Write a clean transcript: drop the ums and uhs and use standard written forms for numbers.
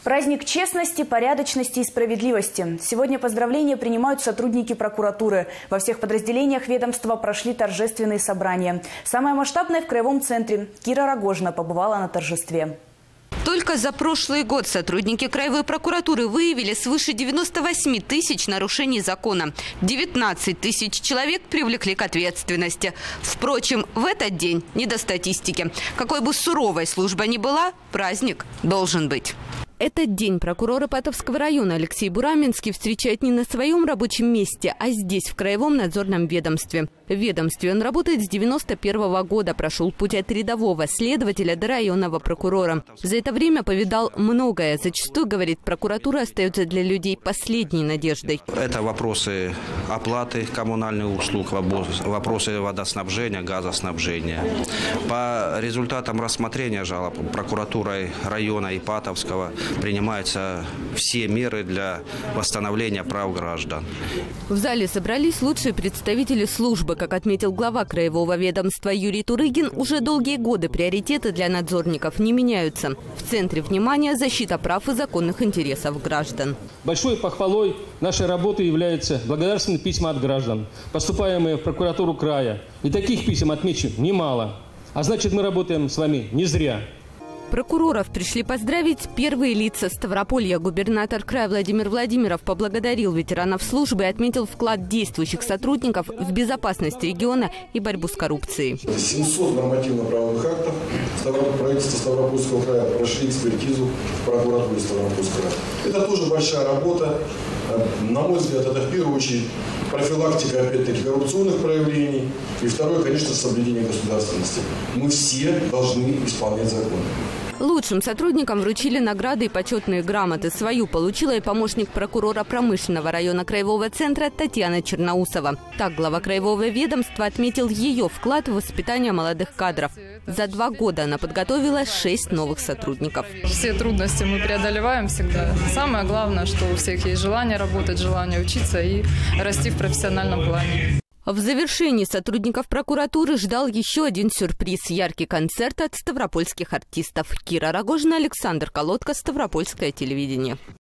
Праздник честности, порядочности и справедливости. Сегодня поздравления принимают сотрудники прокуратуры. Во всех подразделениях ведомства прошли торжественные собрания. Самое масштабное в Краевом центре. Кира Рогожина побывала на торжестве. Только за прошлый год сотрудники Краевой прокуратуры выявили свыше 98 тысяч нарушений закона. 19 тысяч человек привлекли к ответственности. Впрочем, в этот день не до статистики. Какой бы суровой служба ни была, праздник должен быть. Этот день прокурор Ипатовского района Алексей Бураменский встречает не на своем рабочем месте, а здесь, в Краевом надзорном ведомстве. В ведомстве он работает с 91 года, прошел путь от рядового следователя до районного прокурора. За это время повидал многое. Зачастую, говорит, прокуратура остается для людей последней надеждой. Это вопросы оплаты коммунальных услуг, вопросы водоснабжения, газоснабжения. По результатам рассмотрения жалоб прокуратурой района Ипатовского принимаются все меры для восстановления прав граждан. В зале собрались лучшие представители службы. Как отметил глава Краевого ведомства Юрий Турыгин, уже долгие годы приоритеты для надзорников не меняются. В центре внимания защита прав и законных интересов граждан. Большой похвалой нашей работы являются благодарственные письма от граждан, поступаемые в прокуратуру края. И таких писем, отмечу, немало. А значит, мы работаем с вами не зря. Прокуроров пришли поздравить первые лица Ставрополья. Губернатор края Владимир Владимиров поблагодарил ветеранов службы и отметил вклад действующих сотрудников в безопасность региона и борьбу с коррупцией. 700 нормативно-правовых актов правительства Ставропольского края прошли экспертизу в прокуратуре Ставропольского края. Это тоже большая работа. На мой взгляд, это в первую очередь профилактика, опять-таки, коррупционных проявлений. И второе, конечно, соблюдение государственности. Мы все должны исполнять законы. Лучшим сотрудникам вручили награды и почетные грамоты. Свою получила и помощник прокурора промышленного района Краевого центра Татьяна Черноусова. Так глава Краевого ведомства отметил ее вклад в воспитание молодых кадров. За 2 года она подготовила 6 новых сотрудников. Все трудности мы преодолеваем всегда. Самое главное, что у всех есть желание работать, желание учиться и расти в профессиональном плане. В завершении сотрудников прокуратуры ждал еще один сюрприз – яркий концерт от ставропольских артистов. Кира Рогожина, Александр Колодко, Ставропольское телевидение.